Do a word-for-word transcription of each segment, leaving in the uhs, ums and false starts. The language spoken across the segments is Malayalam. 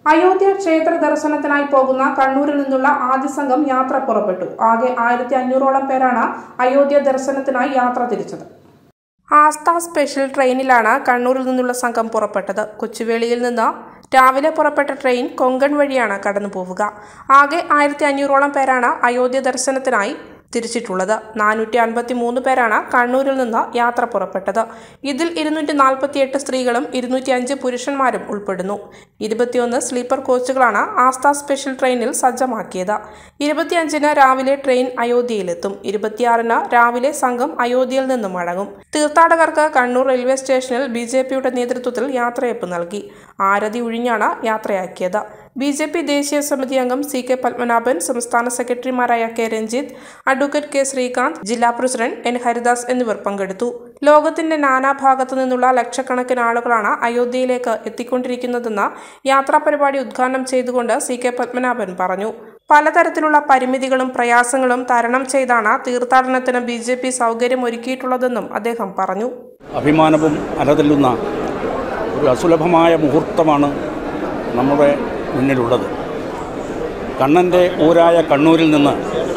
അയോധ്യ ക്ഷേത്ര ദർശനത്തിനായി പോകുന്ന കണ്ണൂരിൽ നിന്നുള്ള ആദ്യ സംഘം യാത്ര പുറപ്പെട്ടു. ആകെ ആയിരത്തി അഞ്ഞൂറോളം പേരാണ് അയോധ്യ ദർശനത്തിനായി യാത്ര തിരിച്ചത്. ആസ്ഥ സ്പെഷ്യൽ ട്രെയിനിലാണ് കണ്ണൂരിൽ നിന്നുള്ള സംഘം പുറപ്പെട്ടത്. കൊച്ചുവേളിയിൽ നിന്ന് രാവിലെ പുറപ്പെട്ട ട്രെയിൻ കൊങ്കൺ വഴിയാണ് കടന്നു പോവുക. ആകെ ആയിരത്തി അഞ്ഞൂറോളം പേരാണ് അയോധ്യ ദർശനത്തിനായി തിരിച്ചിട്ടുള്ളത്. നാനൂറ്റി അൻപത്തി മൂന്ന് പേരാണ് കണ്ണൂരിൽ നിന്ന് യാത്ര പുറപ്പെട്ടത്. ഇതിൽ ഇരുന്നൂറ്റി നാൽപ്പത്തി എട്ട് സ്ത്രീകളും ഇരുന്നൂറ്റി അഞ്ച് പുരുഷന്മാരും ഉൾപ്പെടുന്നു. ഇരുപത്തിയൊന്ന് സ്ലീപ്പർ കോച്ചുകളാണ് ആസ്ഥ സ്പെഷ്യൽ ട്രെയിനിൽ സജ്ജമാക്കിയത്. ഇരുപത്തിയഞ്ചിന് രാവിലെ ട്രെയിൻ അയോധ്യയിലെത്തും. ഇരുപത്തിയാറിന് രാവിലെ സംഘം അയോധ്യയിൽ നിന്നും മടങ്ങും. തീർത്ഥാടകർക്ക് കണ്ണൂർ റെയിൽവേ സ്റ്റേഷനിൽ ബി ജെ പിയുടെ നേതൃത്വത്തിൽ യാത്രയപ്പ് നൽകി. ആരതി ഒഴിഞ്ഞാണ് യാത്രയാക്കിയത്. ബി ജെ പി ദേശീയ സമിതി അംഗം സി കെ പത്മനാഭൻ, സംസ്ഥാന സെക്രട്ടറിമാരായ K Ranjith, advocate K Srikanth, ജില്ലാ പ്രസിഡന്റ് എൻ ഹരിദാസ് എന്നിവർ പങ്കെടുത്തു. ലോകത്തിന്റെ നാനാഭാഗത്തു നിന്നുള്ള ലക്ഷക്കണക്കിന് ആളുകളാണ് അയോധ്യയിലേക്ക് എത്തിക്കൊണ്ടിരിക്കുന്നതെന്ന് യാത്രാ പരിപാടി ഉദ്ഘാടനം ചെയ്തുകൊണ്ട് സി കെ പത്മനാഭൻ പറഞ്ഞു. പലതരത്തിലുള്ള പരിമിതികളും പ്രയാസങ്ങളും തരണം ചെയ്താണ് തീർത്ഥാടനത്തിന് ബി ജെ പി സൗകര്യമൊരുക്കിയിട്ടുള്ളതെന്നും അദ്ദേഹം പറഞ്ഞു. അഭിമാനവും അലതല്ലുന്ന ഒരു അസുലഭമായ മുഹൂർത്തമാണ് നമ്മുടെ മുന്നിലുള്ളത്. കണ്ണൻ്റെ ഊരായ കണ്ണൂരിൽ നിന്ന്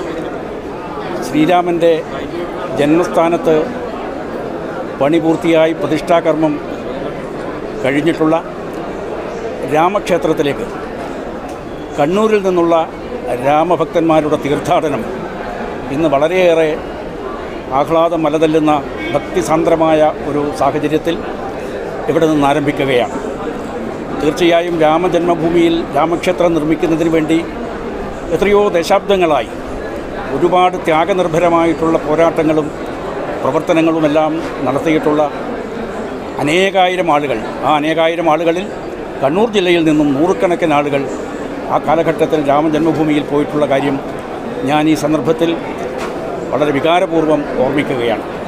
ശ്രീരാമൻ്റെ ജന്മസ്ഥാനത്ത് പണി പൂർത്തിയായി പ്രതിഷ്ഠാകർമ്മം കഴിഞ്ഞിട്ടുള്ള രാമക്ഷേത്രത്തിലേക്ക് കണ്ണൂരിൽ നിന്നുള്ള രാമഭക്തന്മാരുടെ തീർത്ഥാടനം ഇന്ന് വളരെയേറെ ആഹ്ലാദം അലതല്ലുന്ന ഭക്തിസാന്ദ്രമായ ഒരു സാഹചര്യത്തിൽ ഇവിടെ നിന്ന് ആരംഭിക്കുകയാണ്. തീർച്ചയായും രാമജന്മഭൂമിയിൽ രാമക്ഷേത്രം നിർമ്മിക്കുന്നതിന് വേണ്ടി എത്രയോ ദശാബ്ദങ്ങളായി ഒരുപാട് ത്യാഗനിർഭരമായിട്ടുള്ള പോരാട്ടങ്ങളും പ്രവർത്തനങ്ങളുമെല്ലാം നടത്തിയിട്ടുള്ള അനേകായിരം ആളുകൾ, ആ അനേകായിരം ആളുകളിൽ കണ്ണൂർ ജില്ലയിൽ നിന്നും നൂറുകണക്കിന് ആളുകൾ ആ കാലഘട്ടത്തിൽ രാമജന്മഭൂമിയിൽ പോയിട്ടുള്ള കാര്യം ഞാൻ ഈ സന്ദർഭത്തിൽ വളരെ വികാരപൂർവ്വം ഓർമ്മിക്കുകയാണ്.